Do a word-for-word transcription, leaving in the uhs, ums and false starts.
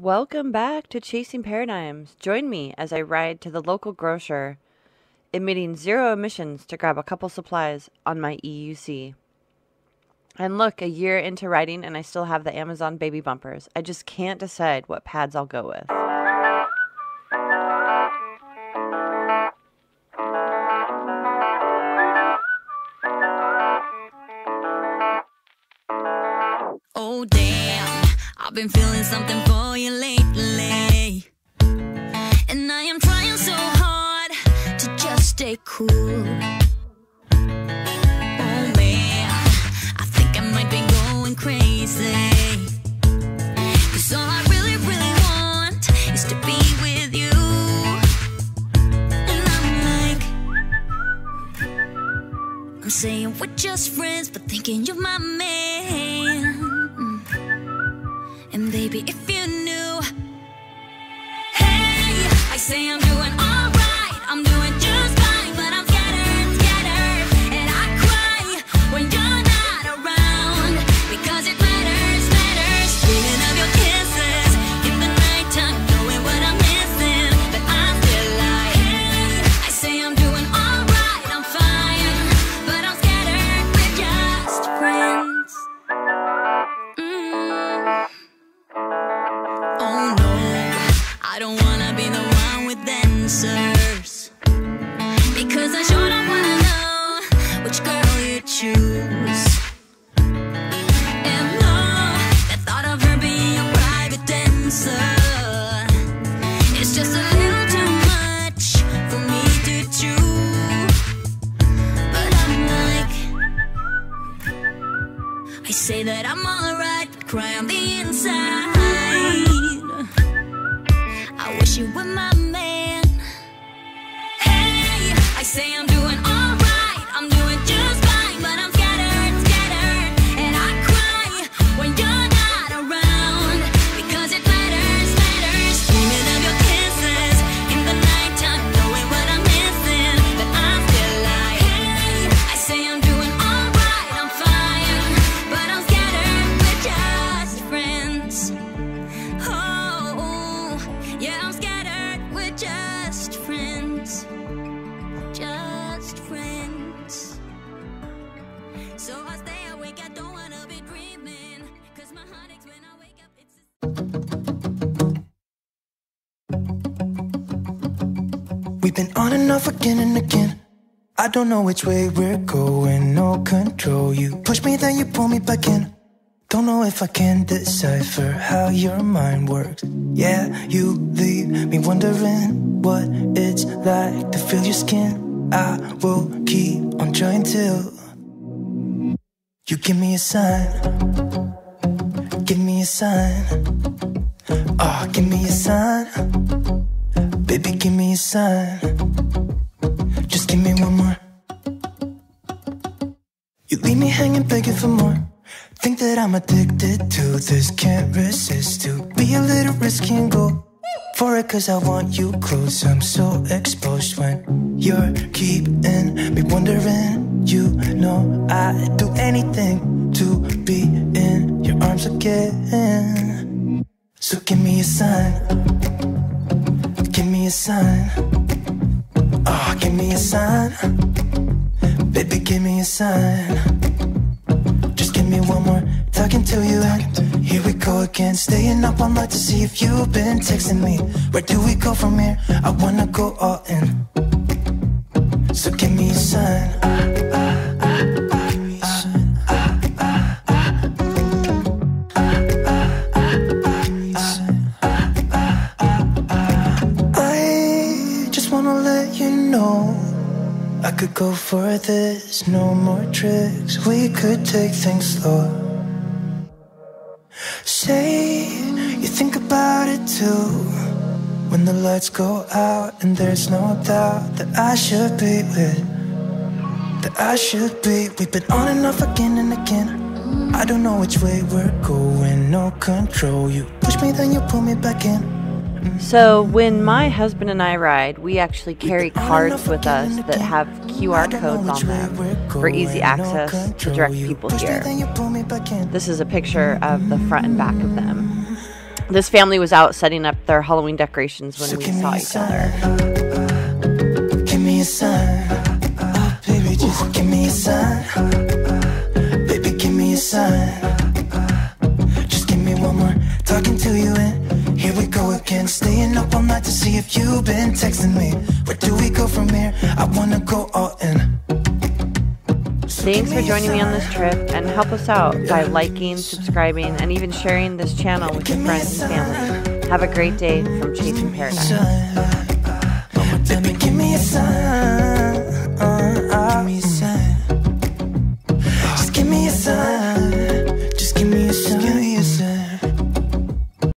Welcome back to Chasing Paradigms. Join me as I ride to the local grocer, emitting zero emissions to grab a couple supplies on my E U C. And look, a year into riding and I still have the Amazon baby bumpers. I just can't decide what pads I'll go with. Oh damn, I've been feeling something for you lately, and I am trying so hard to just stay cool. Oh man, I think I might be going crazy, 'cause all I really, really want is to be with you. And I'm like, I'm saying we're just friends, but thinking you're my man. And baby, if you knew, hey, I say I'm doing alright, I'm doing just fine, but I'm scattered, scattered, and I cry when you're not around, because it matters, matters, dreaming of your kisses in the nighttime, knowing what I'm missing, but I'm still like, hey, I say I'm doing alright, I'm fine, but I'm scattered, we're just friends. Mm. Oh no, I don't wanna be the one with answers, because I sure don't wanna know which girl you choose. And no, the thought of her being a private dancer, it's just a little too much for me to chew. But I'm like, I say that I'm alright, but cry on the inside. I wish you were my man. Hey, I say I'm doing alright, I'm doing just fine, but I'm scattered, scattered, and I cry when you're not around, because it matters, matters, dreaming of your kisses in the nighttime, knowing what I'm missing, but I'm still like, hey, I say I'm doing alright, I'm fine, but I'm scattered, we're just friends. Oh, yeah, I'm scattered, we're just friends, just friends. So I stay awake, I don't wanna be dreaming, 'cause my heart aches when I wake up, it's We've been on and off again and again. I don't know which way we're going, no control. You push me, then you pull me back in. Don't know if I can decipher how your mind works. Yeah, you leave me wondering what it's like to feel your skin. I will keep on trying till you give me a sign. Give me a sign. Oh, give me a sign. Baby, give me a sign. Just give me one more. You leave me hanging, begging for more. Think that I'm addicted to this, can't resist to be a little risky and go for it, 'cause I want you close. I'm so exposed when you're keeping me wondering. You know I'd do anything to be in your arms again. So give me a sign. Give me a sign. Oh, give me a sign. Baby, give me a sign. Just give me one more, talking to you, and here we go again. Staying up all night to see if you've been texting me. Where do we go from here? I wanna go all in. So give me a sign. I just wanna let you know I could go for this, no more tricks. We could take things slow. Say you think about it too, when the lights go out and there's no doubt that I should be with, that I should be. We've been on and off again and again. I don't know which way we're going, no control. You push me, then you pull me back in. So when my husband and I ride, we actually carry cards with us that have Q R codes on them for easy access to direct people here. This is a picture of the front and back of them. This family was out setting up their Halloween decorations when So we give me saw a each other. sign. Give me a sign. Oh, baby, just give me a sign. Baby, give me a sign. Just give me one more talking to you and here we go again. Staying up all night to see if you've been texting me. Where do we go from here? I wanna go all in. So Thanks give for me a joining me on this sign. trip, and help us out by liking, subscribing, and even sharing this channel with your friends and family. Have a great day from Chasing Paradise. Sign.